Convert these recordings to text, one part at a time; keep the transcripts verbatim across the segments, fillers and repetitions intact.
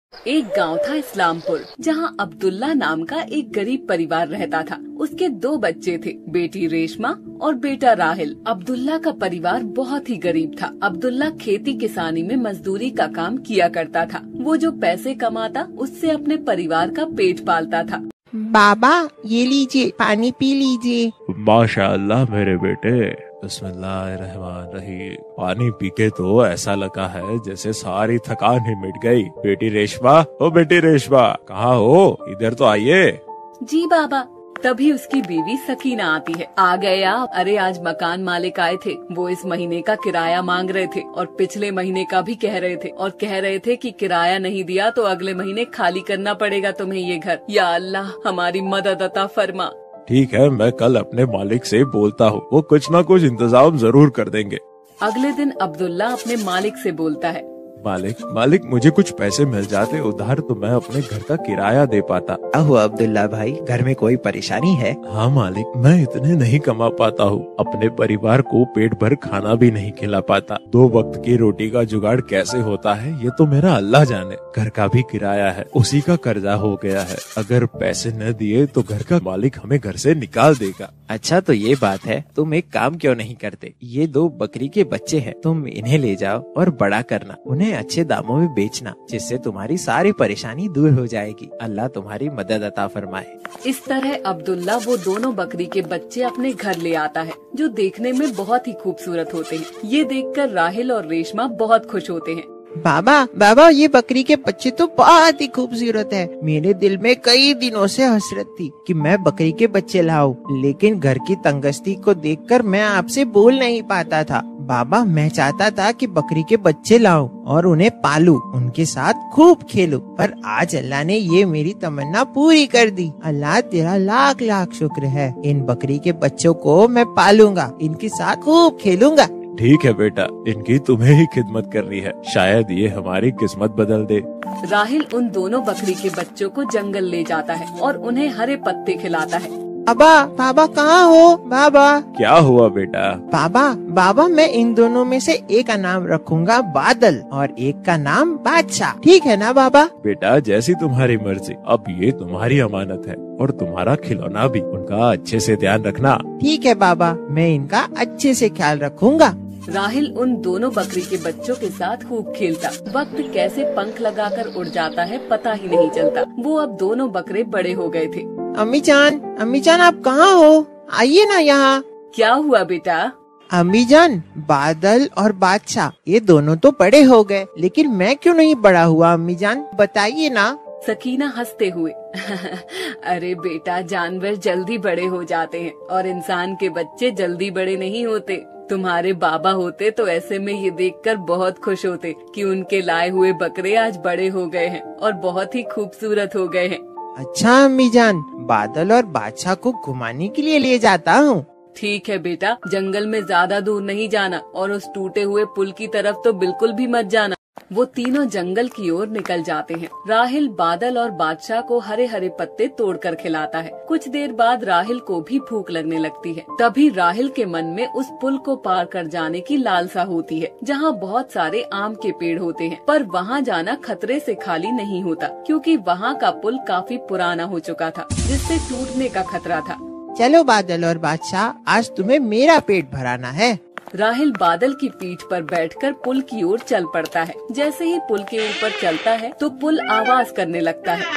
एक गांव था इस्लामपुर, जहां अब्दुल्ला नाम का एक गरीब परिवार रहता था। उसके दो बच्चे थे, बेटी रेशमा और बेटा राहिल। अब्दुल्ला का परिवार बहुत ही गरीब था। अब्दुल्ला खेती किसानी में मजदूरी का काम किया करता था। वो जो पैसे कमाता उससे अपने परिवार का पेट पालता था। बाबा ये लीजिए, पानी पी लीजिए। माशाअल्लाह मेरे बेटे, बिस्मिल्लाहिर्रहमानिर्रहीम। पानी पी के तो ऐसा लगा है जैसे सारी थकान ही मिट गई। बेटी रेशमा, ओ बेटी रेशमा, कहाँ हो? इधर तो आइए। जी बाबा। तभी उसकी बीवी सकीना आती है। आ गए आप? अरे आज मकान मालिक आए थे, वो इस महीने का किराया मांग रहे थे और पिछले महीने का भी कह रहे थे और कह रहे थे कि किराया नहीं दिया तो अगले महीने खाली करना पड़ेगा तुम्हें ये घर। या अल्लाह हमारी मदद अता फरमा। ठीक है, मैं कल अपने मालिक से बोलता हूँ, वो कुछ न कुछ इंतजाम जरूर कर देंगे। अगले दिन अब्दुल्ला अपने मालिक से बोलता है, मालिक मालिक मुझे कुछ पैसे मिल जाते उधार तो मैं अपने घर का किराया दे पाता। क्या हुआ अब्दुल्ला भाई, घर में कोई परेशानी है? हाँ मालिक, मैं इतने नहीं कमा पाता हूँ, अपने परिवार को पेट भर खाना भी नहीं खिला पाता। दो वक्त की रोटी का जुगाड़ कैसे होता है ये तो मेरा अल्लाह जाने। घर का भी किराया है, उसी का कर्जा हो गया है। अगर पैसे न दिए तो घर का मालिक हमें घर से निकाल देगा। अच्छा तो ये बात है, तुम एक काम क्यों नहीं करते? ये दो बकरी के बच्चे हैं, तुम इन्हें ले जाओ और बड़ा करना, उन्हें अच्छे दामों में बेचना, जिससे तुम्हारी सारी परेशानी दूर हो जाएगी। अल्लाह तुम्हारी मदद अता फरमाए। इस तरह अब्दुल्ला वो दोनों बकरी के बच्चे अपने घर ले आता है, जो देखने में बहुत ही खूबसूरत होते हैं। ये देखकर राहिल और रेशमा बहुत खुश होते हैं। बाबा बाबा ये बकरी के बच्चे तो बहुत ही खूबसूरत है। मेरे दिल में कई दिनों से हसरत थी कि मैं बकरी के बच्चे लाऊं, लेकिन घर की तंगस्ती को देखकर मैं आपसे बोल नहीं पाता था। बाबा मैं चाहता था कि बकरी के बच्चे लाऊं और उन्हें पालूं, उनके साथ खूब खेलूं, पर आज अल्लाह ने ये मेरी तमन्ना पूरी कर दी। अल्लाह तेरा लाख लाख शुक्र है। इन बकरी के बच्चों को मैं पालूंगा, इनके साथ खूब खेलूंगा। ठीक है बेटा, इनकी तुम्हें ही खिदमत करनी है, शायद ये हमारी किस्मत बदल दे। राहिल उन दोनों बकरी के बच्चों को जंगल ले जाता है और उन्हें हरे पत्ते खिलाता है। बाबा बाबा कहाँ हो? बाबा क्या हुआ बेटा? बाबा बाबा मैं इन दोनों में से एक का नाम रखूंगा बादल और एक का नाम बादशाह, ठीक है ना बाबा? बेटा जैसी तुम्हारी मर्जी, अब ये तुम्हारी अमानत है और तुम्हारा खिलौना भी, उनका अच्छे से ध्यान रखना। ठीक है बाबा, मैं इनका अच्छे से ख्याल रखूंगा। राहिल उन दोनों बकरी के बच्चों के साथ खूब खेलता। वक्त कैसे पंख लगाकर उड़ जाता है पता ही नहीं चलता। वो अब दोनों बकरे बड़े हो गए थे। अम्मी जान, अम्मी जान आप कहाँ हो? आइए ना यहाँ। क्या हुआ बेटा? अम्मी जान, बादल और बादशाह ये दोनों तो बड़े हो गए, लेकिन मैं क्यों नहीं बड़ा हुआ? अम्मी जान बताइए ना। सकीना हंसते हुए अरे बेटा, जानवर जल्दी बड़े हो जाते हैं और इंसान के बच्चे जल्दी बड़े नहीं होते। तुम्हारे बाबा होते तो ऐसे में ये देखकर बहुत खुश होते कि उनके लाए हुए बकरे आज बड़े हो गए हैं और बहुत ही खूबसूरत हो गए हैं। अच्छा अम्मी जान, बादल और बादशाह को घुमाने के लिए ले जाता हूँ। ठीक है बेटा, जंगल में ज्यादा दूर नहीं जाना और उस टूटे हुए पुल की तरफ तो बिल्कुल भी मत जाना। वो तीनों जंगल की ओर निकल जाते हैं। राहिल बादल और बादशाह को हरे हरे पत्ते तोड़कर खिलाता है। कुछ देर बाद राहिल को भी भूख लगने लगती है। तभी राहिल के मन में उस पुल को पार कर जाने की लालसा होती है, जहाँ बहुत सारे आम के पेड़ होते हैं, पर वहाँ जाना खतरे से खाली नहीं होता, क्योंकि वहाँ का पुल काफी पुराना हो चुका था, जिससे टूटने का खतरा था। चलो बादल और बादशाह, आज तुम्हें मेरा पेट भराना है। राहिल बादल की पीठ पर बैठकर पुल की ओर चल पड़ता है। जैसे ही पुल के ऊपर चलता है तो पुल आवाज करने लगता है।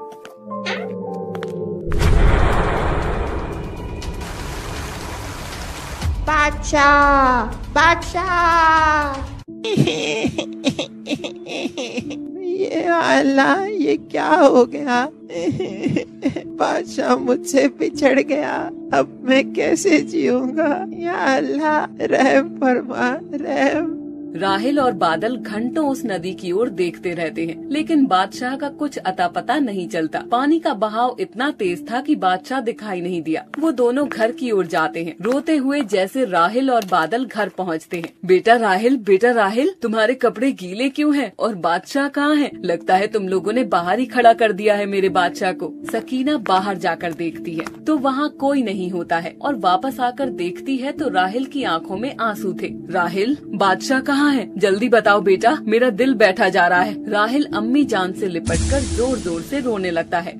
बादशाह, बादशाह। ये अल्लाह, ये क्या हो गया? बादशाह मुझसे बिछड़ गया, अब मैं कैसे जीऊंगा? या अल्लाह रहम फरमा, रहम। राहिल और बादल घंटों उस नदी की ओर देखते रहते हैं, लेकिन बादशाह का कुछ अता पता नहीं चलता। पानी का बहाव इतना तेज था कि बादशाह दिखाई नहीं दिया। वो दोनों घर की ओर जाते हैं, रोते हुए जैसे राहिल और बादल घर पहुंचते हैं। बेटा राहिल, बेटा राहिल, तुम्हारे कपड़े गीले क्यों हैं? और बादशाह कहाँ है? लगता है तुम लोगों ने बाहर ही खड़ा कर दिया है मेरे बादशाह को। सकीना बाहर जाकर देखती है तो वहाँ कोई नहीं होता है और वापस आकर देखती है तो राहिल की आंखों में आंसू थे। राहिल, बादशाह कहाँ कहाँ है? जल्दी बताओ बेटा, मेरा दिल बैठा जा रहा है। राहिल अम्मी जान से लिपटकर जोर जोर से रोने लगता है।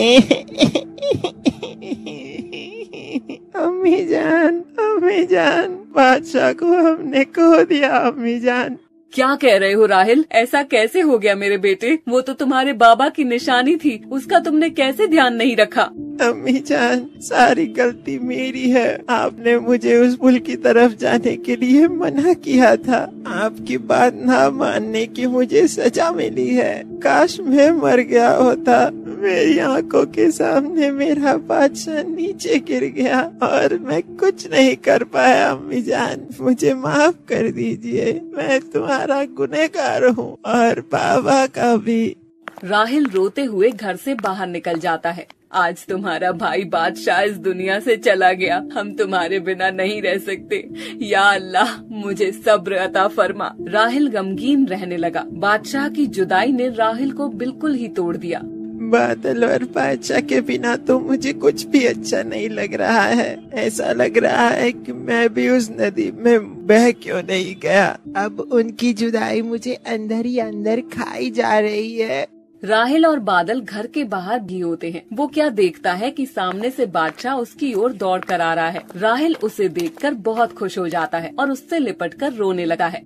अम्मी जान, अम्मी जान, बादशाह को हमने खो दिया अम्मी जान। क्या कह रहे हो राहिल? ऐसा कैसे हो गया मेरे बेटे? वो तो तुम्हारे बाबा की निशानी थी, उसका तुमने कैसे ध्यान नहीं रखा? अम्मी जान, सारी गलती मेरी है। आपने मुझे उस पुल की तरफ जाने के लिए मना किया था। आपकी बात ना मानने की मुझे सजा मिली है। काश मैं मर गया होता। मेरी आंखों के सामने मेरा बादशाह नीचे गिर गया और मैं कुछ नहीं कर पाया। अम्मी जान, मुझे माफ कर दीजिए। मैं तुम्हारा गुनहगार हूँ और बाबा का भी। राहिल रोते हुए घर से बाहर निकल जाता है। आज तुम्हारा भाई बादशाह इस दुनिया से चला गया, हम तुम्हारे बिना नहीं रह सकते। या अल्लाह, मुझे सब्र अता फरमा। राहिल गमगीन रहने लगा। बादशाह की जुदाई ने राहिल को बिल्कुल ही तोड़ दिया। बादल और बादशाह के बिना तो मुझे कुछ भी अच्छा नहीं लग रहा है। ऐसा लग रहा है कि मैं भी उस नदी में बह क्यों नहीं गया। अब उनकी जुदाई मुझे अंदर ही अंदर खाई जा रही है। राहिल और बादल घर के बाहर भी होते हैं। वो क्या देखता है कि सामने से बादशाह उसकी ओर दौड़ कर आ रहा है। राहिल उसे देखकर बहुत खुश हो जाता है और उससे लिपटकर रोने लगा है।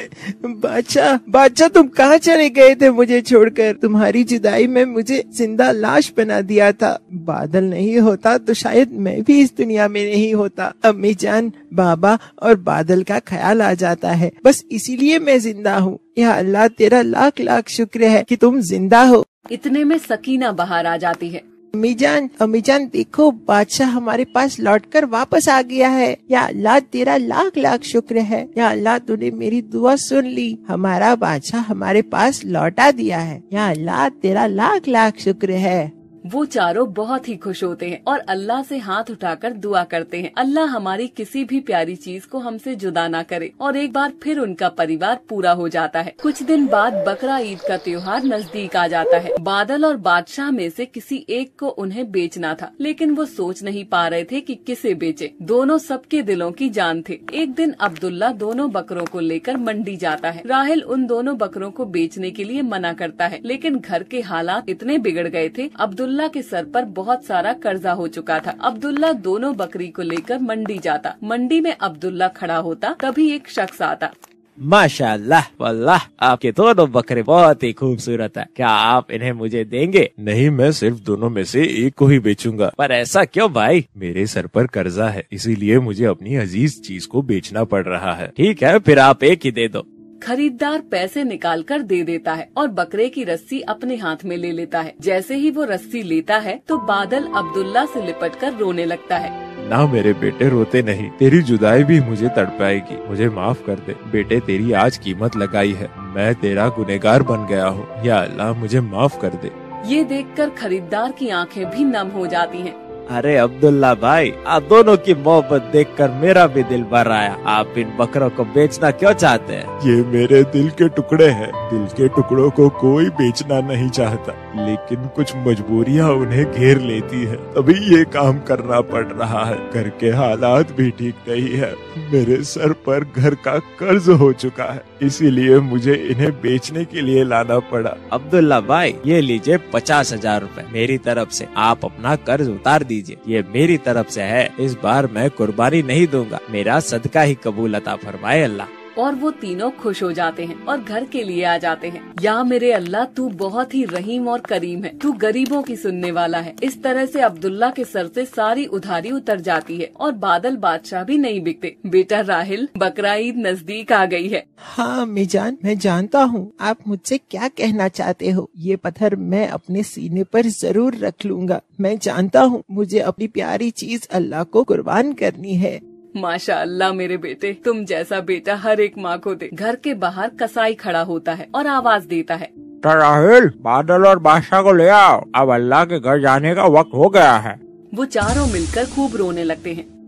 बादशाह, बादशाह, तुम कहाँ चले गए थे मुझे छोड़कर? तुम्हारी जुदाई में मुझे जिंदा लाश बना दिया था। बादल नहीं होता तो शायद मैं भी इस दुनिया में नहीं होता। अम्मी जान, बाबा और बादल का ख्याल आ जाता है, बस इसीलिए मैं जिंदा हूँ। या अल्लाह, तेरा लाख लाख शुक्र है कि तुम जिंदा हो। इतने में सकीना बाहर आ जाती है। अम्मी जान, अम्मी जान, देखो, बादशाह हमारे पास लौटकर वापस आ गया है। या अल्लाह, तेरा लाख लाख शुक्र है। या अल्लाह, तूने मेरी दुआ सुन ली। हमारा बादशाह हमारे पास लौटा दिया है। या अल्लाह, तेरा लाख लाख शुक्र है। वो चारों बहुत ही खुश होते हैं और अल्लाह से हाथ उठाकर दुआ करते हैं, अल्लाह हमारी किसी भी प्यारी चीज को हमसे जुदा ना करे। और एक बार फिर उनका परिवार पूरा हो जाता है। कुछ दिन बाद बकरा ईद का त्योहार नजदीक आ जाता है। बादल और बादशाह में से किसी एक को उन्हें बेचना था, लेकिन वो सोच नहीं पा रहे थे कि किसे बेचे। दोनों सबके दिलों की जान थे। एक दिन अब्दुल्ला दोनों बकरों को लेकर मंडी जाता है। राहिल उन दोनों बकरों को बेचने के लिए मना करता है, लेकिन घर के हालात इतने बिगड़ गए थे, अब्दुल्ला के सर पर बहुत सारा कर्जा हो चुका था। अब्दुल्ला दोनों बकरी को लेकर मंडी जाता। मंडी में अब्दुल्ला खड़ा होता, तभी एक शख्स आता। माशाअल्लाह, वल्लाह, आपके दोनों बकरे बहुत ही खूबसूरत है। क्या आप इन्हें मुझे देंगे? नहीं, मैं सिर्फ दोनों में से एक को ही बेचूंगा। पर ऐसा क्यों भाई? मेरे सर पर कर्जा है, इसीलिए मुझे अपनी अजीज चीज को बेचना पड़ रहा है। ठीक है, फिर आप एक ही दे दो। खरीदार पैसे निकालकर दे देता है और बकरे की रस्सी अपने हाथ में ले लेता है। जैसे ही वो रस्सी लेता है तो बादल अब्दुल्ला से लिपटकर रोने लगता है। ना मेरे बेटे, रोते नहीं। तेरी जुदाई भी मुझे तड़पाएगी। मुझे माफ कर दे बेटे, तेरी आज कीमत लगाई है। मैं तेरा गुनहगार बन गया हूँ। या अल्लाह, मुझे माफ कर दे। ये देखकर खरीदार की आंखें भी नम हो जाती हैं। अरे अब्दुल्ला भाई, आप दोनों की मोहब्बत देखकर मेरा भी दिल भर आया। आप इन बकरों को बेचना क्यों चाहते हैं? ये मेरे दिल के टुकड़े हैं। दिल के टुकड़ों को कोई बेचना नहीं चाहता, लेकिन कुछ मजबूरियाँ उन्हें घेर लेती है, तभी ये काम करना पड़ रहा है। घर के हालात भी ठीक नहीं है। मेरे सर पर घर का कर्ज हो चुका है, इसीलिए मुझे इन्हें बेचने के लिए लाना पड़ा। अब्दुल्ला भाई, ये लीजिए पचास हजार रूपए मेरी तरफ से। आप अपना कर्ज उतार दीजिए। ये मेरी तरफ से है। इस बार मैं कुर्बानी नहीं दूंगा। मेरा सदका ही कबूल अता फरमाए अल्लाह। और वो तीनों खुश हो जाते हैं और घर के लिए आ जाते हैं। या मेरे अल्लाह, तू बहुत ही रहीम और करीम है। तू गरीबों की सुनने वाला है। इस तरह से अब्दुल्ला के सर से सारी उधारी उतर जाती है और बादल बादशाह भी नहीं बिकते। बेटा राहिल, बकरा ईद नजदीक आ गई है। हाँ अम्मी जान, मैं जानता हूँ आप मुझसे क्या कहना चाहते हो। ये पत्थर मैं अपने सीने पर जरूर रख लूंगा। मैं जानता हूँ मुझे अपनी प्यारी चीज अल्लाह को कुर्बान करनी है। माशाअल्लाह मेरे बेटे, तुम जैसा बेटा हर एक माँ को दे। घर के बाहर कसाई खड़ा होता है और आवाज देता है, राहिल, बादल और बादशाह को ले आओ। अब अल्लाह के घर जाने का वक्त हो गया है। वो चारों मिलकर खूब रोने लगते हैं।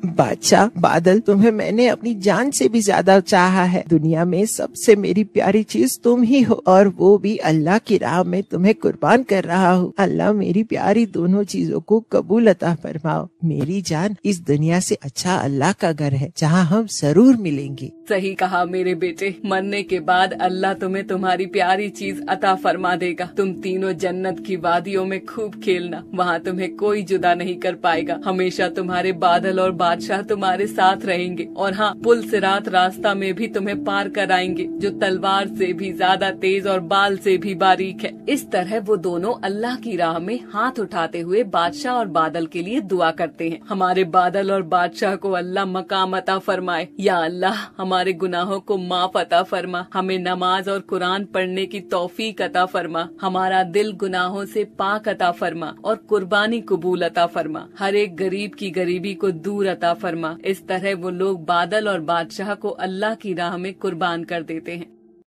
बादशाह बादल, तुम्हें मैंने अपनी जान से भी ज्यादा चाहा है। दुनिया में सबसे मेरी प्यारी चीज तुम ही हो, और वो भी अल्लाह की राह में तुम्हें कुर्बान कर रहा हूँ। अल्लाह मेरी प्यारी दोनों चीजों को कबूल अता फरमाओ। मेरी जान, इस दुनिया से अच्छा अल्लाह का घर है जहाँ हम जरूर मिलेंगे। सही कहा मेरे बेटे, मरने के बाद अल्लाह तुम्हें तुम्हारी प्यारी चीज अता फरमा देगा। तुम तीनों जन्नत की वादियों में खूब खेलना, वहाँ तुम्हें कोई जुदा नहीं कर पाएगा। हमेशा तुम्हारे बादल और बादशाह तुम्हारे साथ रहेंगे, और हाँ, पुल सिरात रास्ता में भी तुम्हें पार कराएंगे, जो तलवार से भी ज्यादा तेज और बाल से भी बारीक है। इस तरह वो दोनों अल्लाह की राह में हाथ उठाते हुए बादशाह और बादल के लिए दुआ करते हैं। हमारे बादल और बादशाह को अल्लाह मकाम अता फरमाए। या अल्लाह, हमारे गुनाहों को माफ अता फरमा, हमें नमाज और कुरान पढ़ने की तौफीक अता फरमा, हमारा दिल गुनाहों से पाक अता फरमा, और कुर्बानी कबूल अता फरमा, हर एक गरीब की गरीबी को दूर अता फरमा। इस तरह वो लोग बादल और बादशाह को अल्लाह की राह में कुर्बान कर देते हैं।